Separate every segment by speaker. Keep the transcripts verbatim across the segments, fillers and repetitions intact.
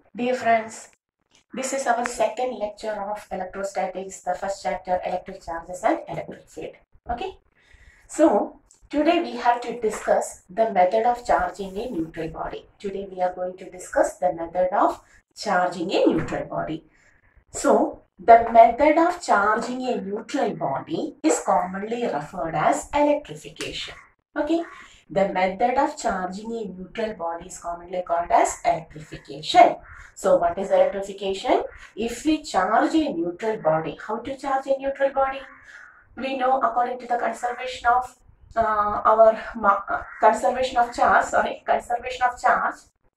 Speaker 1: Dear friends, this is our second lecture of electrostatics, the first chapter, electric charges and electric field. Okay, so today we have to discuss the method of charging a neutral body. Today we are going to discuss the method of charging a neutral body. So the method of charging a neutral body is commonly referred as electrification. Okay, the method of charging a neutral body is commonly called as electrification. So what is electrification? If we charge a neutral body, how to charge a neutral body? We know according to the conservation of uh, our uh, conservation of charge, sorry, conservation of charge,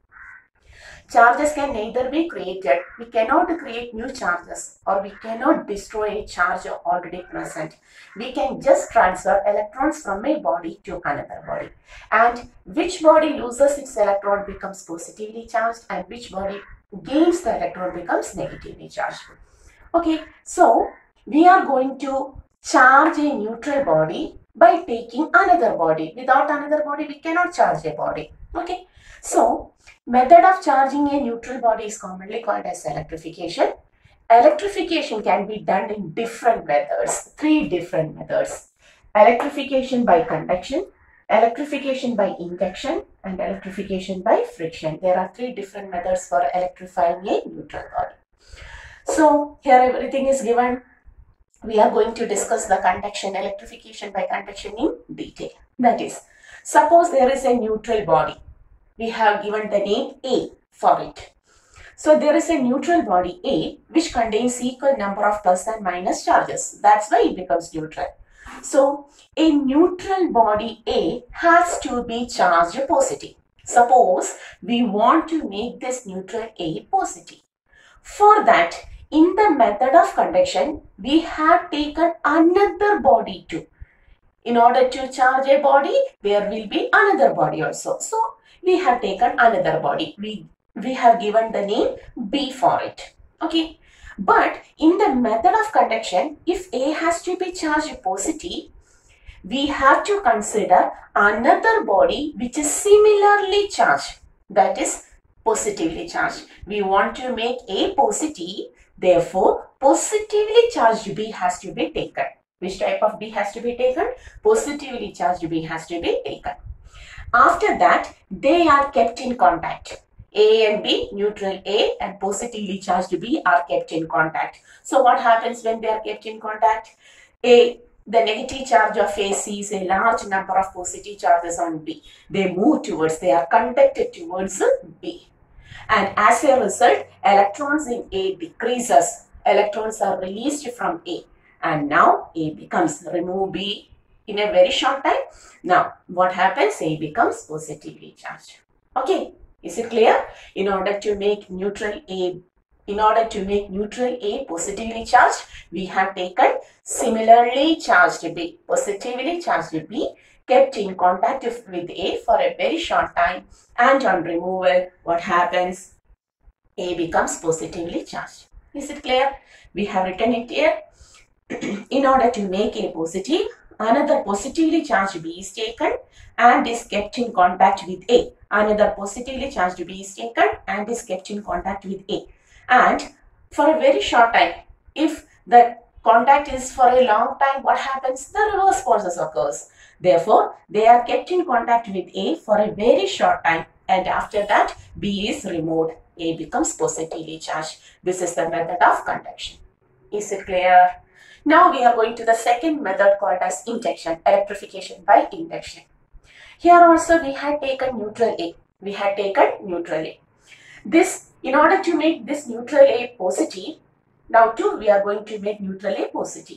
Speaker 1: charges can neither be created, we cannot create new charges, or we cannot destroy a charge already present. We can just transfer electrons from a body to another body. And which body loses its electron becomes positively charged, and which body gains the electron becomes negatively charged. Okay, so we are going to charge a neutral body by taking another body. Without another body, we cannot charge a body. Okay, so method of charging a neutral body is commonly called as electrification. Electrification can be done in different methods, three different methods. Electrification by conduction, electrification by induction, and electrification by friction. There are three different methods for electrifying a neutral body. So here everything is given. We are going to discuss the conduction, electrification by conduction in detail. That is, suppose there is a neutral body. We have given the name A for it. So there is a neutral body A which contains equal number of plus and minus charges. That's why it becomes neutral. So a neutral body A has to be charged positive. Suppose we want to make this neutral A positive. For that, in the method of conduction, we have taken another body too. In order to charge a body, there will be another body also. So we have taken another body. We, we have given the name B for it. Okay. But in the method of conduction, if A has to be charged positive, we have to consider another body which is similarly charged. That is positively charged. We want to make A positive. Therefore, positively charged B has to be taken. Which type of B has to be taken? Positively charged B has to be taken. After that, they are kept in contact. A and B, neutral A and positively charged B are kept in contact. So what happens when they are kept in contact? A, the negative charge of A sees a large number of positive charges on B. They move towards, they are conducted towards B. And as a result, electrons in A decreases. Electrons are released from A. And now A becomes, remove B in a very short time. Now, what happens? A becomes positively charged. Okay, is it clear? In order to make neutral A, in order to make neutral A positively charged, we have taken similarly charged B, positively charged B, kept in contact with A for a very short time, and on removal, what happens? A becomes positively charged. Is it clear? We have written it here. In order to make A positive, another positively charged B is taken and is kept in contact with A. Another positively charged B is taken and is kept in contact with A. And for a very short time, if the contact is for a long time, what happens? The reverse process occurs. Therefore, they are kept in contact with A for a very short time, and after that, B is removed. A becomes positively charged. This is the method of conduction. Is it clear? Now we are going to the second method called as induction, electrification by induction. Here also we had taken neutral A. We had taken neutral A. This, in order to make this neutral A positive, now too we are going to make neutral A positive.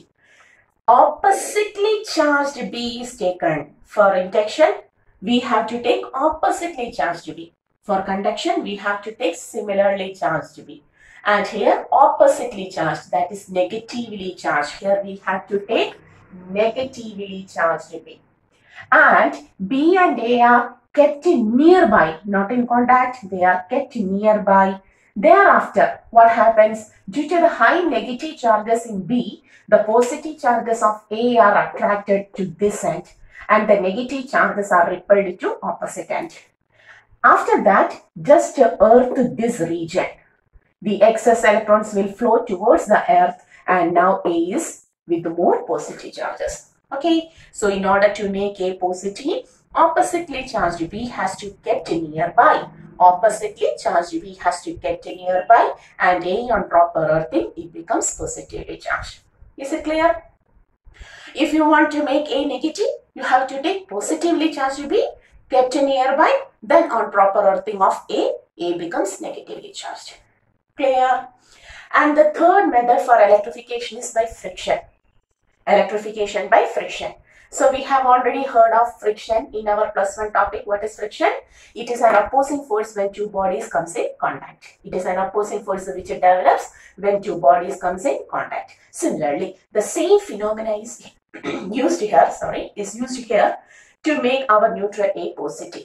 Speaker 1: Oppositely charged B is taken. For induction, we have to take oppositely charged B. For conduction, we have to take similarly charged B. And here, oppositely charged, that is negatively charged. Here we have to take negatively charged B. And B and A are kept nearby, not in contact, they are kept nearby. Thereafter, what happens? Due to the high negative charges in B, the positive charges of A are attracted to this end and the negative charges are repelled to opposite end. After that, just earth this region. the excess electrons will flow towards the earth, and now A is with more positive charges. Okay, so in order to make A positive, oppositely charged B has to get nearby. Oppositely charged B has to get nearby, and A on proper earthing, it becomes positively charged. Is it clear? If you want to make A negative, you have to take positively charged B, kept nearby, then on proper earthing of A, A becomes negatively charged. Clear? And the third method for electrification is by friction. Electrification by friction. So we have already heard of friction in our plus one topic. What is friction? It is an opposing force when two bodies comes in contact. It is an opposing force which develops when two bodies comes in contact. Similarly, the same phenomena is used here, sorry, is used here to make our neutral A positive.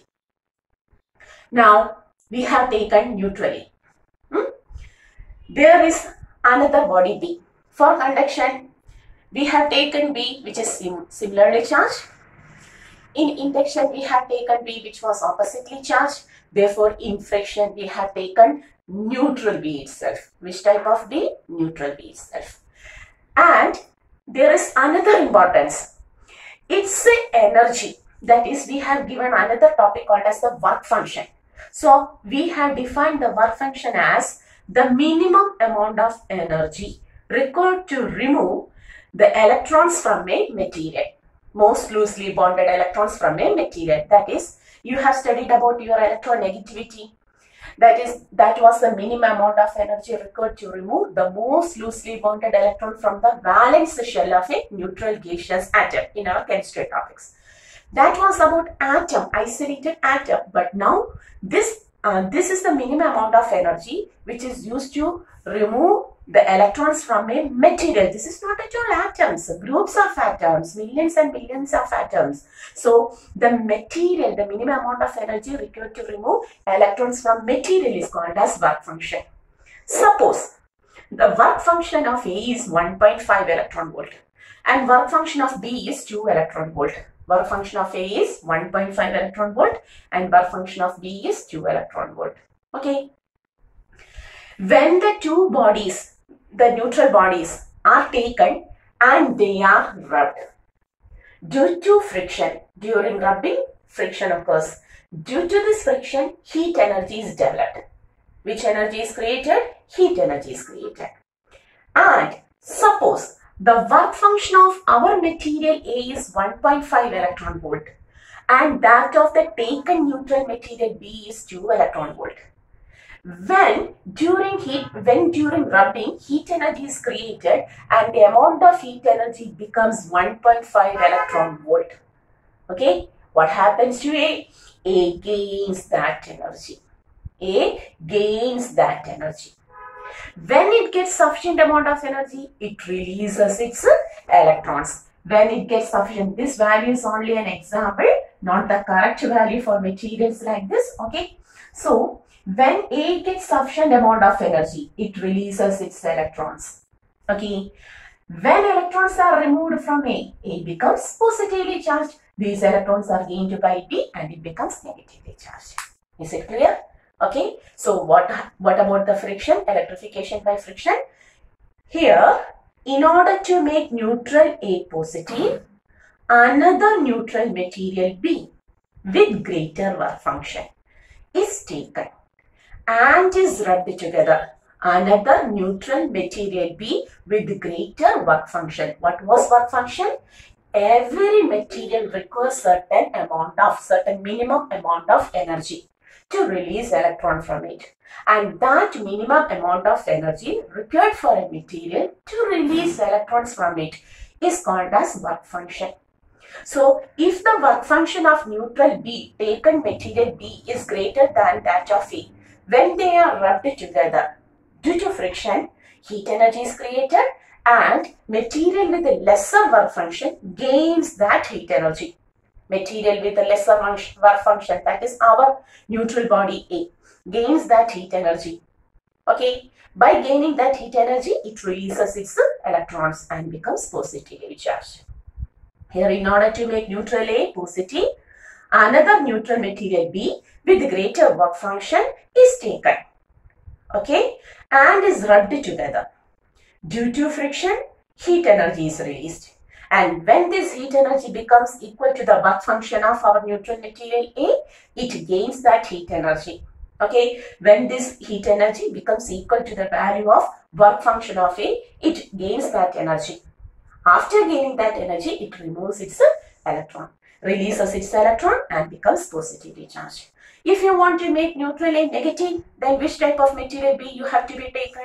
Speaker 1: Now, we have taken neutral A. Hmm? There is another body B. For conduction, we have taken B, which is sim similarly charged. In induction, we have taken B, which was oppositely charged. Therefore, in friction, we have taken neutral B itself. Which type of B? Neutral B itself. And there is another importance. It's the energy. That is, we have given another topic called as the work function. So, we have defined the work function as the minimum amount of energy required to remove the electrons from a material. Most loosely bonded electrons from a material. That is, you have studied about your electronegativity. That is, that was the minimum amount of energy required to remove the most loosely bonded electron from the valence shell of a neutral gaseous atom in our chemistry topics. That was about atom, isolated atom. But now, this, uh, this is the minimum amount of energy which is used to remove the electrons from a material. This is not at all atoms, groups of atoms, millions and billions of atoms. So, the material, the minimum amount of energy required to remove electrons from material is called as work function. Suppose the work function of A is one point five electron volt and work function of B is two electron volt. Work function of A is one point five electron volt and work function of B is two electron volt. Okay. When the two bodies, the neutral bodies, are taken and they are rubbed, due to friction, during rubbing, friction occurs. Due to this friction, heat energy is developed. Which energy is created? Heat energy is created. And suppose the work function of our material A is one point five electron volt and that of the taken neutral material B is two electron volt. When during heat, when during rubbing, heat energy is created and the amount of heat energy becomes one point five electron volt. Okay, what happens to A? A gains that energy. A gains that energy. When it gets sufficient amount of energy, it releases its electrons. When it gets sufficient, this value is only an example, not the correct value for materials like this. Okay, so when A gets sufficient amount of energy, it releases its electrons. Okay. When electrons are removed from A, A becomes positively charged. These electrons are gained by B and it becomes negatively charged. Is it clear? Okay. So what, what about the friction? Electrification by friction. Here, in order to make neutral A positive, another neutral material B with greater work function is taken and is rubbed together. Another neutral material B with greater work function. What was work function? Every material requires certain amount of, certain minimum amount of energy to release electron from it. And that minimum amount of energy required for a material to release electrons from it is called as work function. So, if the work function of neutral B, taken material B, is greater than that of A, when they are rubbed together, due to friction, heat energy is created and material with a lesser work function gains that heat energy. Material with a lesser work function, that is our neutral body A, gains that heat energy. Okay, by gaining that heat energy, it releases its electrons and becomes positively charged. Here, in order to make neutral A positive, another neutral material B with greater work function is taken. Okay, and is rubbed together. Due to friction, heat energy is released. And when this heat energy becomes equal to the work function of our neutral material A, it gains that heat energy. Okay, when this heat energy becomes equal to the value of work function of A, it gains that energy. After gaining that energy, it removes its electron, releases its electron and becomes positively charged. If you want to make neutral A negative, then which type of material B you have to be taken?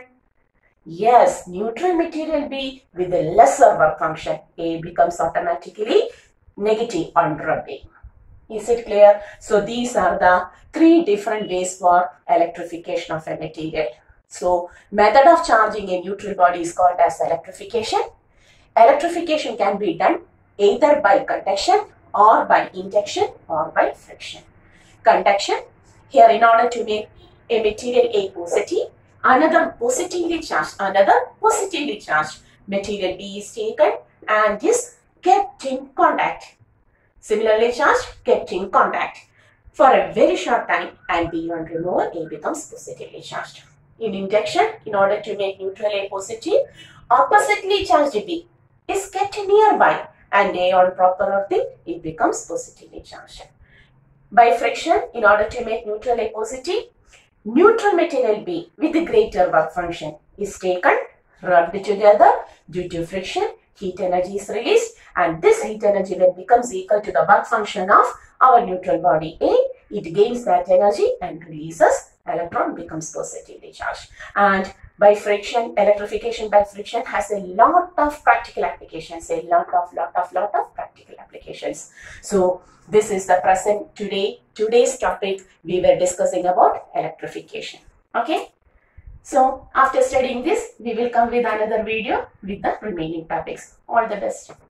Speaker 1: Yes, neutral material B with a lesser work function, A becomes automatically negative on rubbing. Is it clear? So these are the three different ways for electrification of a material. So method of charging a neutral body is called as electrification. Electrification can be done either by conduction or by induction or by friction. Conduction, here in order to make a material A positive, another positively charged, another positively charged material B is taken and is kept in contact. Similarly charged, kept in contact for a very short time, and beyond removal, A becomes positively charged. In induction, in order to make neutral A positive, oppositely charged B is kept nearby, and A on proper earthing, it becomes positively charged. By friction, in order to make neutral A positive, neutral material B with a greater work function is taken, rubbed together. Due to friction, heat energy is released, and this heat energy then becomes equal to the work function of our neutral body A. It gains that energy and releases electron, becomes positively charged. And by friction, electrification by friction has a lot of practical applications, a lot of, lot of, lot of practical applications. So this is the present today, today's topic. We were discussing about electrification. Okay. So after studying this, we will come with another video with the remaining topics. All the best.